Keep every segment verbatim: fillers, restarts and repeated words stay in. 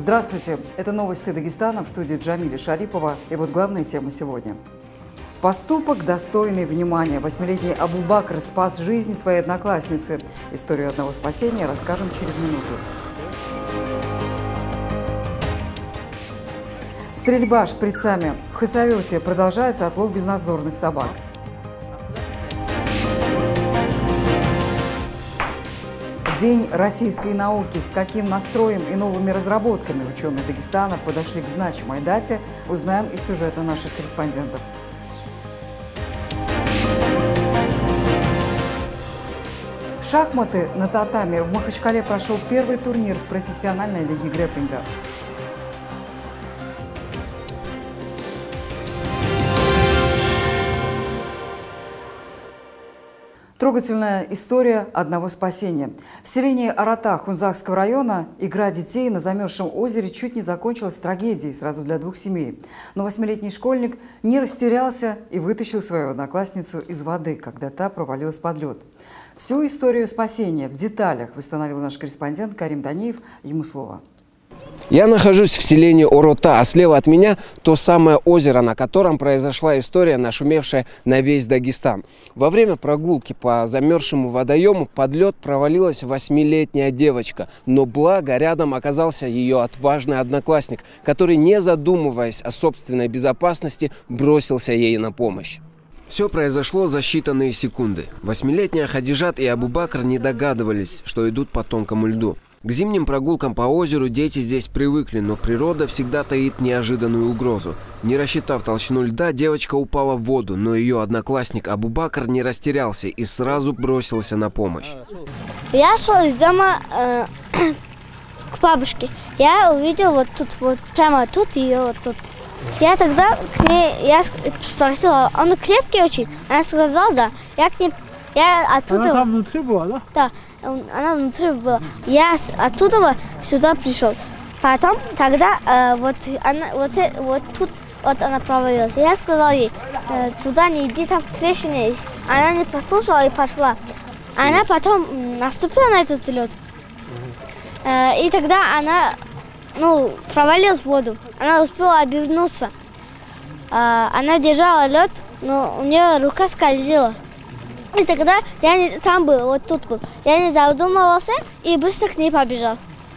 Здравствуйте, это новости Дагестана, в студии Джамиля Шарипова. И вот главная тема сегодня. Поступок, достойный внимания. Восьмилетний Абубакр спас жизнь своей одноклассницы. Историю одного спасения расскажем через минуту. Стрельба шприцами. В Хасавюрте продолжается отлов безнадзорных собак. День российской науки. С каким настроем и новыми разработками ученые Дагестана подошли к значимой дате, узнаем из сюжета наших корреспондентов. Шахматы на татами. В Махачкале прошел первый турнир профессиональной лиги грэпплинга. Трогательная история одного спасения. В селении Арата Хунзахского района игра детей на замерзшем озере чуть не закончилась трагедией сразу для двух семей. Но восьмилетний школьник не растерялся и вытащил свою одноклассницу из воды, когда та провалилась под лед. Всю историю спасения в деталях восстановил наш корреспондент Карим Даниев. Ему слово. Я нахожусь в селении Орота, а слева от меня то самое озеро, на котором произошла история, нашумевшая на весь Дагестан. Во время прогулки по замерзшему водоему под лед провалилась восьмилетняя девочка, но благо рядом оказался ее отважный одноклассник, который, не задумываясь о собственной безопасности, бросился ей на помощь. Все произошло за считанные секунды. Восьмилетняя Хадижат и Абубакр не догадывались, что идут по тонкому льду. К зимним прогулкам по озеру дети здесь привыкли, но природа всегда таит неожиданную угрозу. Не рассчитав толщину льда, девочка упала в воду, но ее одноклассник Абубакр не растерялся и сразу бросился на помощь. Я шел из дома э, к бабушке. Я увидел вот тут, вот прямо тут ее вот тут. Я тогда к ней, я спросила, он крепкий очень? Она сказала, да. Я к ней, я оттуда... Она там внутри была, да? Да, она внутри была. Я оттуда сюда пришел. Потом, тогда, э, вот, она, вот, вот тут вот она провалилась. Я сказала ей, э, туда не иди, там трещина есть. Она не послушала и пошла. Она потом наступила на этот лед. Э, и тогда она... Ну, провалилась в воду. Она успела обернуться. А, она держала лед, но у нее рука скользила. И тогда я не, там был, вот тут был. Я не задумывался и быстро к ней побежал.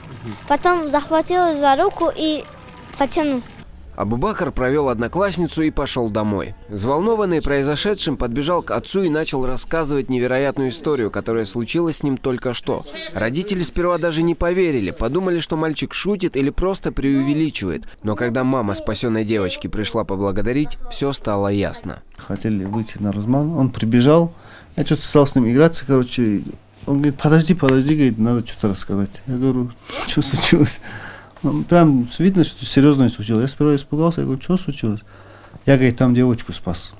Потом захватил за руку и потянул. Абубакр провел одноклассницу и пошел домой. Взволнованный произошедшим, подбежал к отцу и начал рассказывать невероятную историю, которая случилась с ним только что. Родители сперва даже не поверили, подумали, что мальчик шутит или просто преувеличивает. Но когда мама спасенной девочки пришла поблагодарить, все стало ясно. Хотели выйти на разман, он прибежал, я что-то стал с ним играться, короче. Он говорит, подожди, подожди, говорит, надо что-то рассказать. Я говорю, что случилось? Прям видно, что серьезно случилось. Я сперва испугался, я говорю, что случилось? Я, говорит, там девочку спас.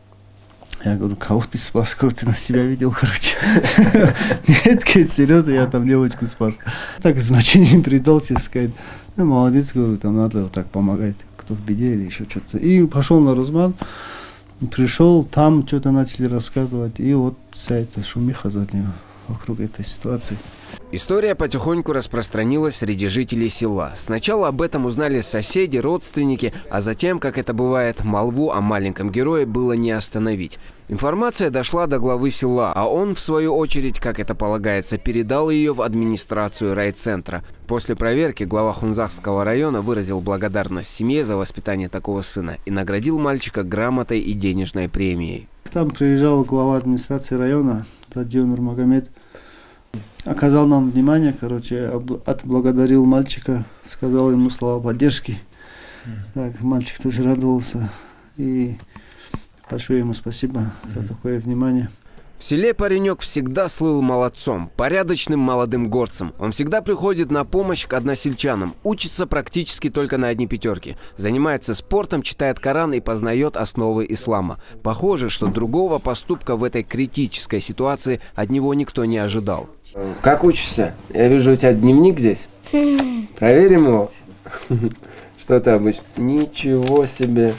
Я говорю, кого ты спас? Кого ты на себя видел, короче? Нет, говорит, серьезно, я там девочку спас. Так значение не придал, тебе сказать. Ну, молодец, говорю, там надо вот так помогать, кто в беде или еще что-то. И пошел на разман, пришел, там что-то начали рассказывать. И вот вся эта шумиха задняя вокруг этой ситуации. История потихоньку распространилась среди жителей села. Сначала об этом узнали соседи, родственники, а затем, как это бывает, молву о маленьком герое было не остановить. Информация дошла до главы села, а он, в свою очередь, как это полагается, передал ее в администрацию райцентра. После проверки глава Хунзахского района выразил благодарность семье за воспитание такого сына и наградил мальчика грамотой и денежной премией. Там приезжал глава администрации района Задиев Нурмагомед. Оказал нам внимание, короче, отблагодарил мальчика, сказал ему слова поддержки. Так, мальчик тоже радовался. И большое ему спасибо за такое внимание. В селе паренек всегда слыл молодцом, порядочным молодым горцем. Он всегда приходит на помощь к односельчанам, учится практически только на одни пятерки, занимается спортом, читает Коран и познает основы ислама. Похоже, что другого поступка в этой критической ситуации от него никто не ожидал. Как учишься? Я вижу, у тебя дневник здесь. Проверим его. Что ты обычно? Ничего себе.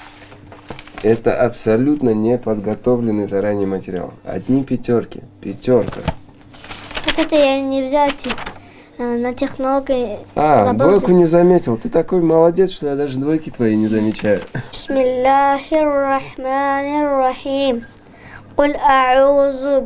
Это абсолютно неподготовленный заранее материал. Одни пятерки. Пятерка. Вот это я не взял. на технологии. А, двойку не заметил. Ты такой молодец, что я даже двойки твои не замечаю. Бисмиллахир-рахманир-рахим. Куль а'узу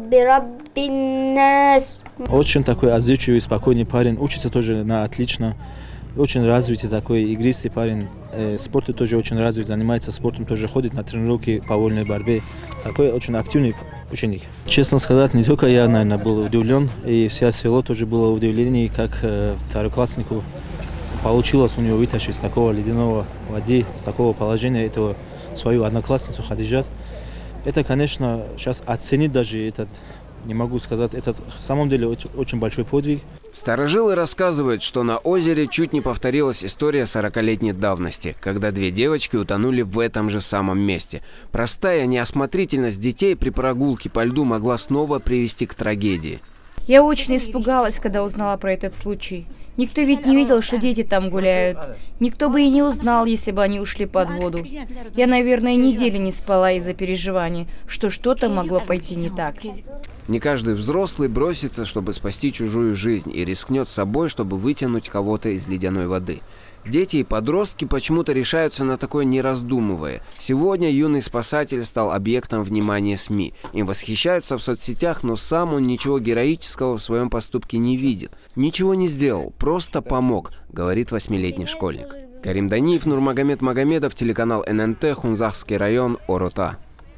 бираббин-нас. Очень такой отзывчивый, спокойный парень. Учится тоже на отлично. Очень развитый такой игристый парень. Э, спорт тоже очень развит, занимается спортом, тоже ходит на тренировки по вольной борьбе. Такой очень активный ученик. Честно сказать, не только я, наверное, был удивлен, и вся село тоже было удивлено, как э, второкласснику получилось у него вытащить с такого ледяного воды, с такого положения этого свою одноклассницу Хадижат. Это, конечно, сейчас оценить даже этот, не могу сказать, это в самом деле очень, очень большой подвиг. Старожилы рассказывают, что на озере чуть не повторилась история сорокалетней давности, когда две девочки утонули в этом же самом месте. Простая неосмотрительность детей при прогулке по льду могла снова привести к трагедии. Я очень испугалась, когда узнала про этот случай. Никто ведь не видел, что дети там гуляют. Никто бы и не узнал, если бы они ушли под воду. Я, наверное, недели не спала из-за переживаний, что что-то могло пойти не так. Не каждый взрослый бросится, чтобы спасти чужую жизнь, и рискнет собой, чтобы вытянуть кого-то из ледяной воды. Дети и подростки почему-то решаются на такое, не раздумывая. Сегодня юный спасатель стал объектом внимания СМИ. Им восхищаются в соцсетях, но сам он ничего героического в своем поступке не видит. Ничего не сделал, просто помог, говорит восьмилетний школьник. Карим Даниев, Нурмагомед Магомедов, телеканал эн эн тэ, Хунзахский район, Орота.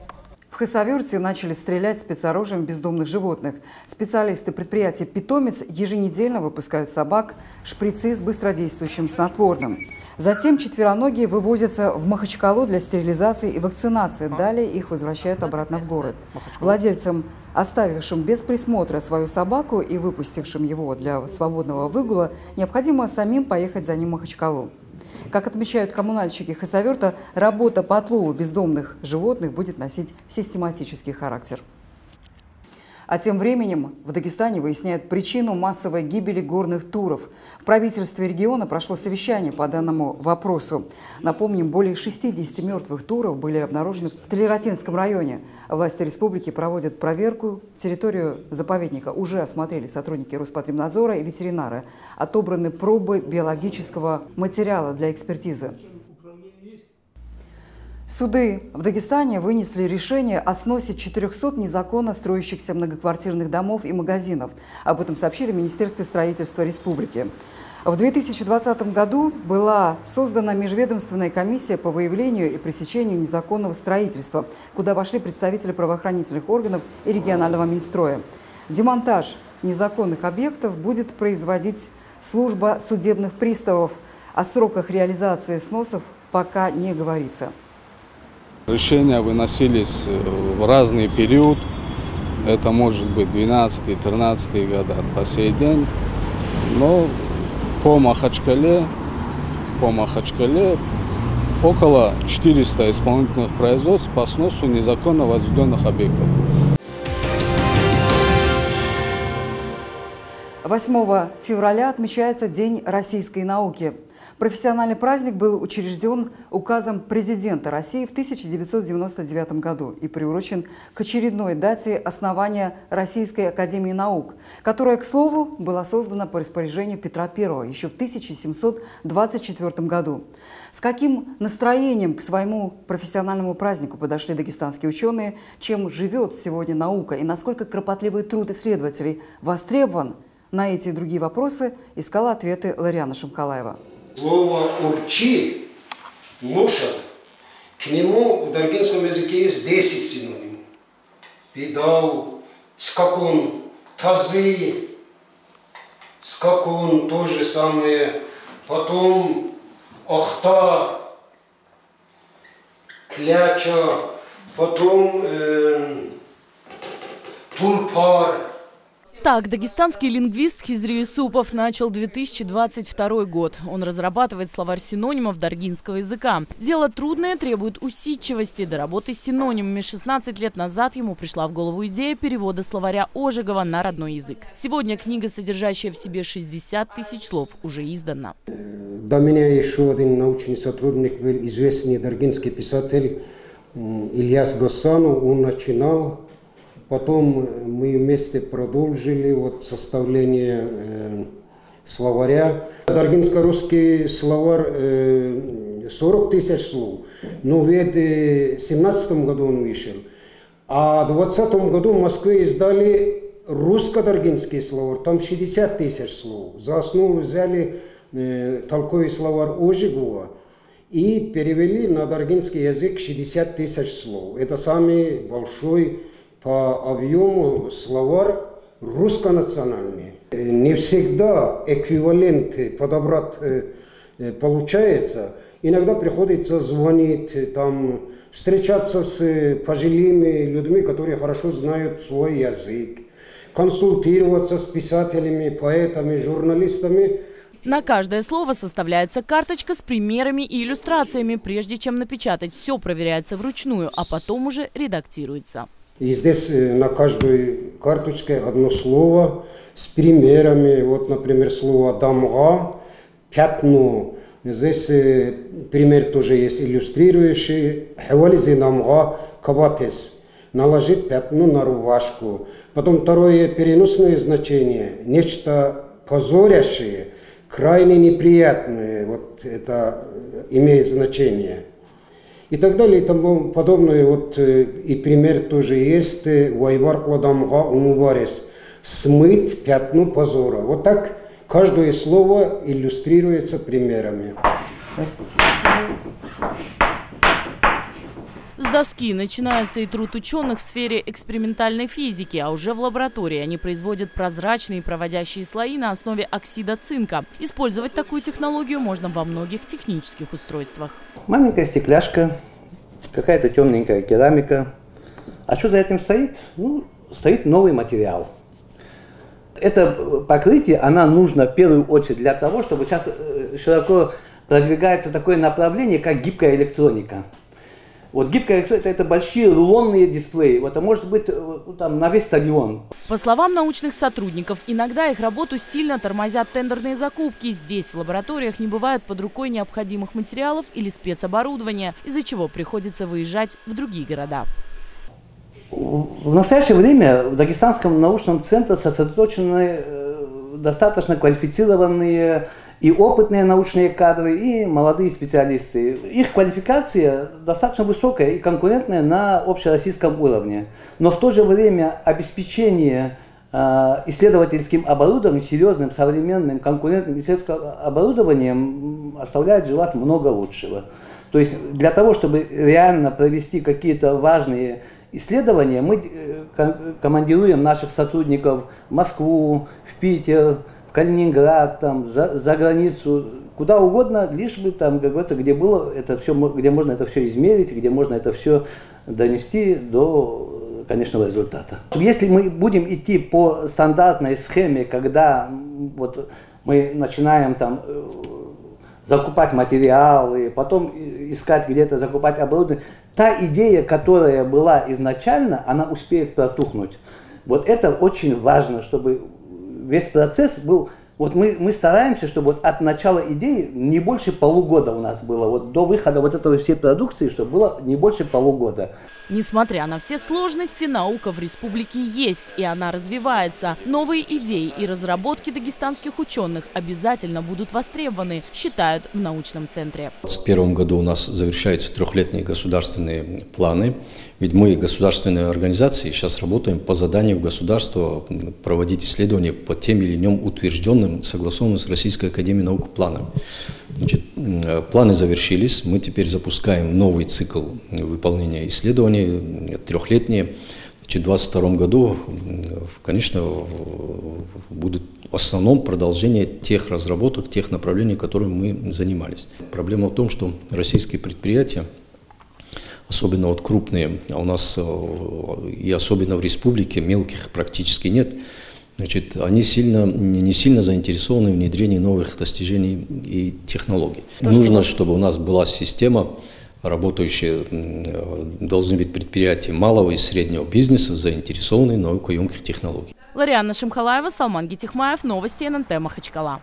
В Хасавюрте начали стрелять спецоружием бездомных животных. Специалисты предприятия «Питомец» еженедельно выпускают собак шприцы с быстродействующим снотворным. Затем четвероногие вывозятся в Махачкалу для стерилизации и вакцинации. Далее их возвращают обратно в город. Владельцам, оставившим без присмотра свою собаку и выпустившим его для свободного выгула, необходимо самим поехать за ним в Махачкалу. Как отмечают коммунальщики Хасавюрта, работа по отлову бездомных животных будет носить систематический характер. А тем временем в Дагестане выясняют причину массовой гибели горных туров. В правительстве региона прошло совещание по данному вопросу. Напомним, более шестидесяти мертвых туров были обнаружены в Толератинском районе. Власти республики проводят проверку. Территорию заповедника уже осмотрели сотрудники Роспотребнадзора и ветеринары. Отобраны пробы биологического материала для экспертизы. Суды в Дагестане вынесли решение о сносе четырёхсот незаконно строящихся многоквартирных домов и магазинов. Об этом сообщили в Министерстве строительства республики. В две тысячи двадцатом году была создана межведомственная комиссия по выявлению и пресечению незаконного строительства, куда вошли представители правоохранительных органов и регионального Минстроя. Демонтаж незаконных объектов будет производить служба судебных приставов. О сроках реализации сносов пока не говорится. Решения выносились в разный период. Это может быть двенадцатый-тринадцатый года по сей день. Но по Махачкале, по Махачкале около четырёхсот исполнительных производств по сносу незаконно возведенных объектов. восьмого февраля отмечается День российской науки. Профессиональный праздник был учрежден указом президента России в тысяча девятьсот девяносто девятом году и приурочен к очередной дате основания Российской академии наук, которая, к слову, была создана по распоряжению Петра Первого еще в тысяча семьсот двадцать четвёртом году. С каким настроением к своему профессиональному празднику подошли дагестанские ученые, чем живет сегодня наука и насколько кропотливый труд исследователей востребован, на эти и другие вопросы искала ответы Лариана Шамкалаева. Слово «урчи», «лошадь», к нему в даргинском языке есть десять синонимов. Видал, скакун, тазы, скакун, то же самое. Потом охта, кляча, потом э, тулпар. Так, дагестанский лингвист Хизри Юсупов начал две тысячи двадцать второй год. Он разрабатывает словарь синонимов даргинского языка. Дело трудное, требует усидчивости. До работы с синонимами шестнадцать лет назад ему пришла в голову идея перевода словаря Ожегова на родной язык. Сегодня книга, содержащая в себе шестьдесят тысяч слов, уже издана. До меня еще один научный сотрудник был, известный даргинский писатель Ильяс Гасанов. Он начинал. Потом мы вместе продолжили вот составление э, словаря. Даргинско-русский словарь сорок тысяч слов. Но в две тысячи семнадцатом году он вышел. А в двадцатом году в Москве издали русско-даргинский словарь. Там шестьдесят тысяч слов. За основу взяли э, толковый словарь Ожегова и перевели на даргинский язык шестьдесят тысяч слов. Это самый большой по объему словарь русско-национальный. Не всегда эквивалент подобрать получается. Иногда приходится звонить, там, встречаться с пожилыми людьми, которые хорошо знают свой язык, консультироваться с писателями, поэтами, журналистами. На каждое слово составляется карточка с примерами и иллюстрациями. Прежде чем напечатать, все проверяется вручную, а потом уже редактируется. И здесь на каждой карточке одно слово с примерами. Вот, например, слово «дамга», «пятно». Здесь пример тоже есть иллюстрирующий. «Хевализи дамга кабатес» – наложить пятно на рубашку. Потом второе переносное значение – нечто позорящее, крайне неприятное. Вот это имеет значение. И так далее, и тому подобное. Вот и пример тоже есть. «Вайваркла дамга умуварес» – смыть пятно позора. Вот так каждое слово иллюстрируется примерами. С доски начинается и труд ученых в сфере экспериментальной физики, а уже в лаборатории они производят прозрачные проводящие слои на основе оксида цинка. Использовать такую технологию можно во многих технических устройствах. Маленькая стекляшка, какая-то темненькая керамика. А что за этим стоит? Ну, стоит новый материал. Это покрытие, она нужна в первую очередь для того, чтобы сейчас широко продвигается такое направление, как гибкая электроника. Вот гибкая электроника – это большие рулонные дисплеи. Вот, это может быть там, на весь стадион. По словам научных сотрудников, иногда их работу сильно тормозят тендерные закупки. Здесь, в лабораториях, не бывает под рукой необходимых материалов или спецоборудования, из-за чего приходится выезжать в другие города. В настоящее время в Дагестанском научном центре сосредоточены достаточно квалифицированные и опытные научные кадры, и молодые специалисты. Их квалификация достаточно высокая и конкурентная на общероссийском уровне. Но в то же время обеспечение исследовательским оборудованием, серьезным, современным, конкурентным исследовательским оборудованием оставляет желать много лучшего. То есть для того, чтобы реально провести какие-то важные исследования, мы командируем наших сотрудников в Москву, в Питер, в Калининград, там, за, за границу, куда угодно, лишь бы там, как говорится, где было это все, где можно это все измерить, где можно это все донести до конечного результата. Если мы будем идти по стандартной схеме, когда вот мы начинаем там закупать материалы, потом искать где-то, закупать оборудование, та идея, которая была изначально, она успеет протухнуть. Вот это очень важно, чтобы весь процесс был. Вот мы, мы стараемся, чтобы вот от начала идеи не больше полугода у нас было, вот до выхода вот этой всей продукции, чтобы было не больше полугода. Несмотря на все сложности, наука в республике есть, и она развивается. Новые идеи и разработки дагестанских ученых обязательно будут востребованы, считают в научном центре. В две тысячи двадцать первом году у нас завершаются трехлетние государственные планы. Ведь мы, государственные организации, сейчас работаем по заданию государства проводить исследования по тем или иным утвержденным, согласованным с Российской академией наук планам. Значит, планы завершились, мы теперь запускаем новый цикл выполнения исследований, трехлетние. Значит, в две тысячи двадцать втором году, конечно, будут в основном продолжение тех разработок, тех направлений, которыми мы занимались. Проблема в том, что российские предприятия, особенно вот крупные, а у нас и особенно в республике мелких практически нет, значит, они сильно, не сильно заинтересованы в внедрении новых достижений и технологий. То, Нужно, что... чтобы у нас была система, работающая, должны быть предприятия малого и среднего бизнеса, заинтересованные в наукоемких технологиях. Ларианна Шимхалаева, Салман Гетихмаев, новости эн эн тэ Махачкала.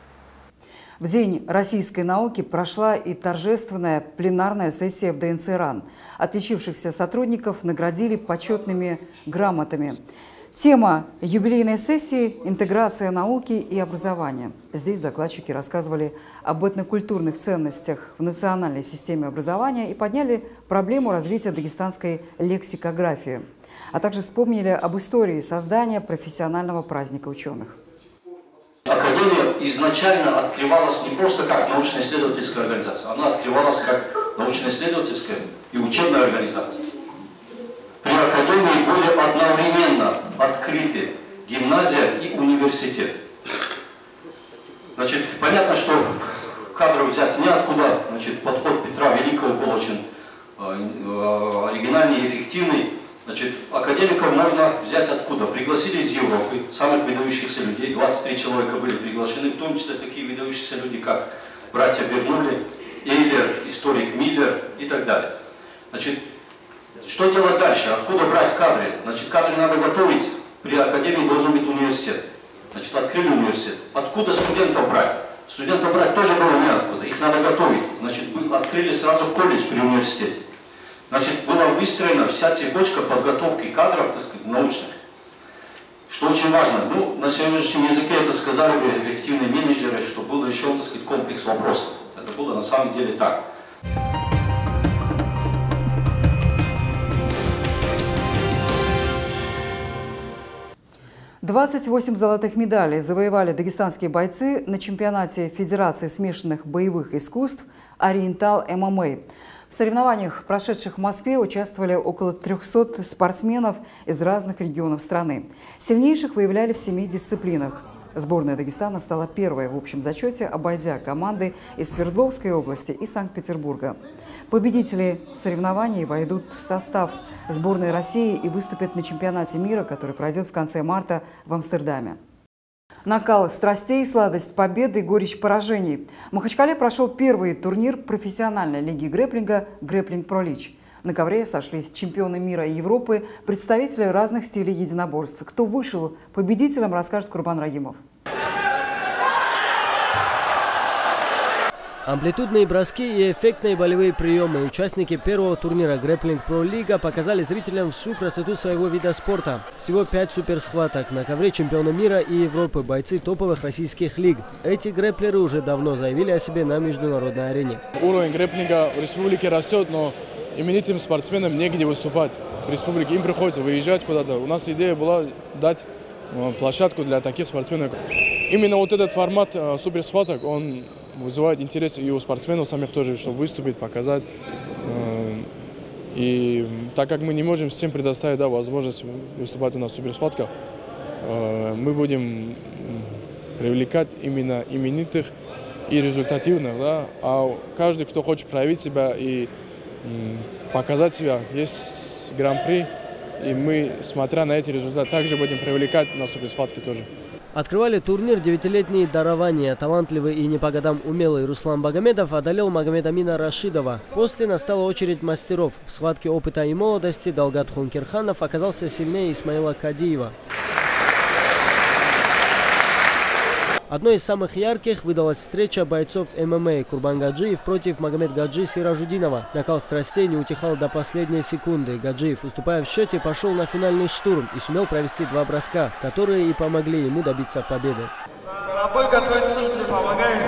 В День российской науки прошла и торжественная пленарная сессия в дэ эн цэ РАН. Отличившихся сотрудников наградили почетными грамотами. Тема юбилейной сессии – интеграция науки и образования. Здесь докладчики рассказывали об этнокультурных ценностях в национальной системе образования и подняли проблему развития дагестанской лексикографии, а также вспомнили об истории создания профессионального праздника ученых. Академия изначально открывалась не просто как научно-исследовательская организация, она открывалась как научно-исследовательская и учебная организация. При Академии были одновременно открыты гимназия и университет. Значит, понятно, что кадры взять неоткуда. Значит, подход Петра Великого был очень э, оригинальный и эффективный. Значит, академиков можно взять откуда? Пригласили из Европы самых выдающихся людей. двадцать три человека были приглашены, в том числе такие выдающиеся люди, как братья Бернулли, Эйлер, историк Миллер и так далее. Значит, что делать дальше? Откуда брать кадры? Значит, кадры надо готовить. При академии должен быть университет. Значит, открыли университет. Откуда студентов брать? Студентов брать тоже было неоткуда. Их надо готовить. Значит, открыли сразу колледж при университете. Значит, была выстроена вся цепочка подготовки кадров, так сказать, научных. Что очень важно. Ну, на сегодняшнем языке это сказали бы эффективные менеджеры, что был решен, так сказать, комплекс вопросов. Это было на самом деле так. двадцать восемь золотых медалей завоевали дагестанские бойцы на чемпионате Федерации смешанных боевых искусств «Ориентал эм эм а». В соревнованиях, прошедших в Москве, участвовали около трёхсот спортсменов из разных регионов страны. Сильнейших выявляли в семи дисциплинах. Сборная Дагестана стала первой в общем зачете, обойдя команды из Свердловской области и Санкт-Петербурга. Победители соревнований войдут в состав сборной России и выступят на чемпионате мира, который пройдет в конце марта в Амстердаме. Накал страстей, сладость победы, горечь поражений. В Махачкале прошел первый турнир профессиональной лиги грэпплинга «Грэпплинг Про Лич». На ковре сошлись чемпионы мира и Европы, представители разных стилей единоборств. Кто вышел победителем, расскажет Курбан Рагимов. Амплитудные броски и эффектные болевые приемы. Участники первого турнира «Грэпплинг Про Лига» показали зрителям всю красоту своего вида спорта. Всего пять суперсхваток. На ковре чемпионы мира и Европы, бойцы топовых российских лиг. Эти грэпплеры уже давно заявили о себе на международной арене. Уровень грэпплинга в республике растет, но именитым спортсменам негде выступать в республике. Им приходится выезжать куда-то. У нас идея была дать площадку для таких спортсменов. Именно вот этот формат суперсхваток, он вызывает интерес и у спортсменов самих тоже, чтобы выступить, показать. И так как мы не можем всем предоставить, да, возможность выступать у нас в суперсхватках, мы будем привлекать именно именитых и результативных. Да, а каждый, кто хочет проявить себя и показать себя, есть гран-при. И мы, смотря на эти результаты, также будем привлекать на суперсхватки тоже. Открывали турнир девятилетние дарования. Талантливый и не по годам умелый Руслан Багамедов одолел Магомедамина Рашидова. После настала очередь мастеров. В схватке опыта и молодости Далгат Хункерханов оказался сильнее Исмаила Кадиева. Одной из самых ярких выдалась встреча бойцов эм эм а Курбан Гаджиев против Магомед Гаджи Сиражудинова. Накал страстей не утихал до последней секунды. Гаджиев, уступая в счете, пошел на финальный штурм и сумел провести два броска, которые и помогли ему добиться победы. Бой готовится, помогает.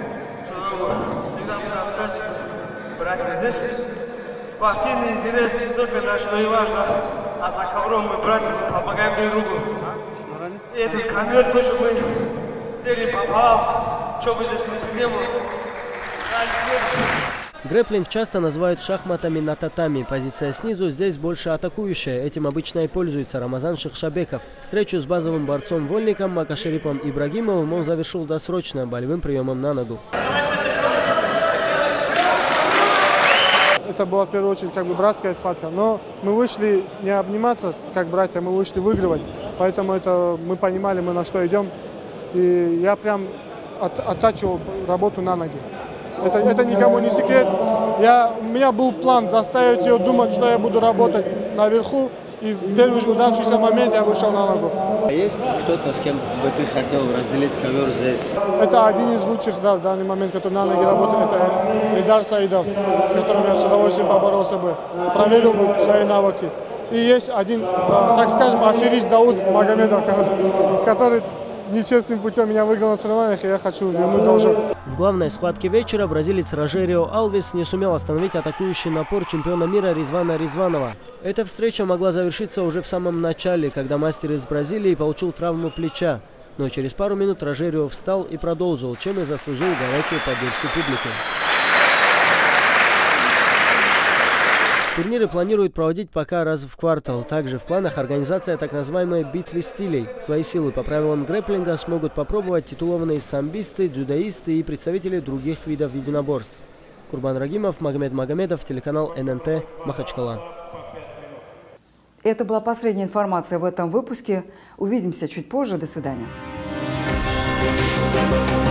Спортивный интерес высокий, что и важно. А за ковром мы братья помогаем друг другу. И этот конверт тоже мы попал, что бы здесь не было. Грэпплинг часто называют шахматами на татами. Позиция снизу здесь больше атакующая. Этим обычно и пользуется Рамазан Шахшабеков. Встречу с базовым борцом-вольником Макашерипом Ибрагимовым он завершил досрочно болевым приемом на ногу. Это была в первую очередь как бы братская схватка, но мы вышли не обниматься как братья, мы вышли выигрывать. Поэтому это мы понимали, мы на что идем. И я прям от, оттачивал работу на ноги. Это, это никому не секрет. Я, у меня был план заставить ее думать, что я буду работать наверху. И в первый же удавшийся момент я вышел на ногу. А есть кто-то, с кем бы ты хотел разделить ковер здесь? Это один из лучших, да, в данный момент, который на ноги работает. Это Эльдар Саидов, с которым я с удовольствием поборолся бы. Проверил бы свои навыки. И есть один, так скажем, аферист Дауд Магомедов, который нечестным путем меня выиграл на соревнованиях, и я хочу вернуть должок. В главной схватке вечера бразилец Рожерио Алвес не сумел остановить атакующий напор чемпиона мира Ризвана Ризванова. Эта встреча могла завершиться уже в самом начале, когда мастер из Бразилии получил травму плеча. Но через пару минут Рожерио встал и продолжил, чем и заслужил горячую поддержку публики. Турниры планируют проводить пока раз в квартал. Также в планах организация так называемой битвы стилей. Свои силы по правилам грэпплинга смогут попробовать титулованные самбисты, дзюдоисты и представители других видов единоборств. Курбан Рагимов, Магомед Магомедов, телеканал эн эн тэ, Махачкала. Это была последняя информация в этом выпуске. Увидимся чуть позже. До свидания.